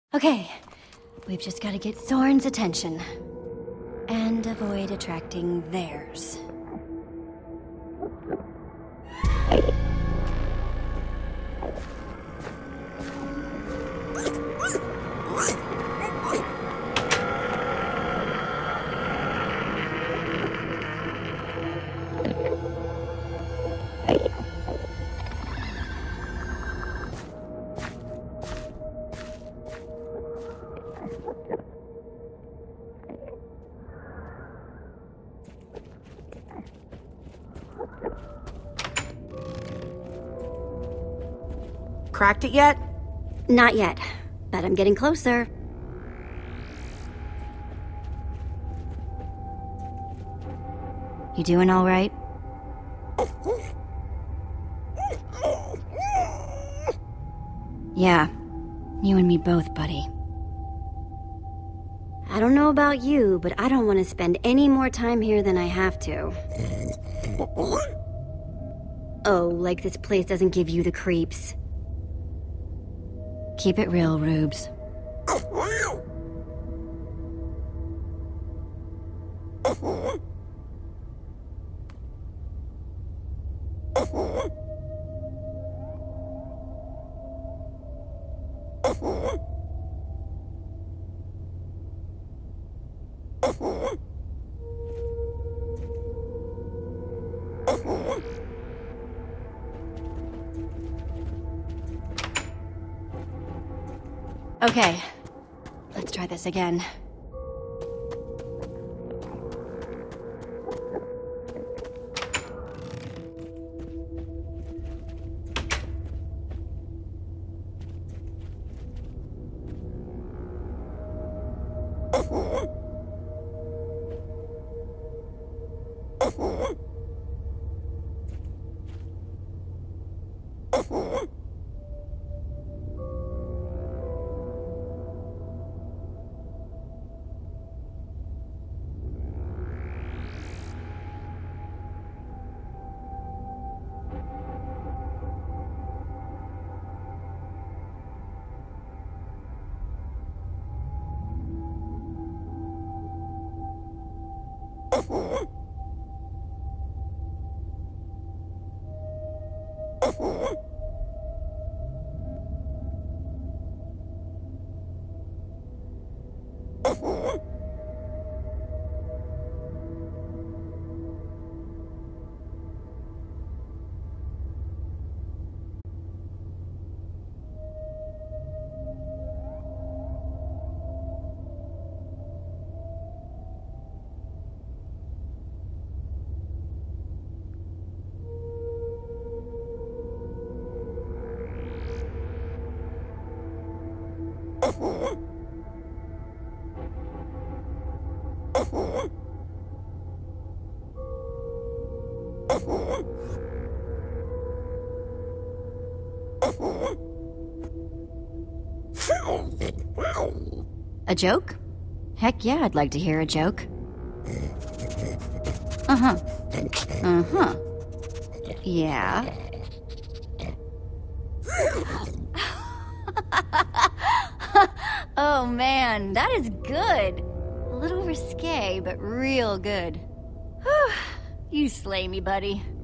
Okay, we've just got to get Soren's attention. And avoid attracting theirs. Cracked it yet? Not yet, but I'm getting closer. You doing all right? Yeah, you and me both, buddy. I don't know about you, but I don't want to spend any more time here than I have to. Oh, like this place doesn't give you the creeps. Keep it real, Rubes. Okay, let's try this again. A joke? Heck yeah, I'd like to hear a joke. Uh-huh. Uh-huh. Yeah. Oh man, that is good. A little risque, but real good. Whew. You slay me, buddy.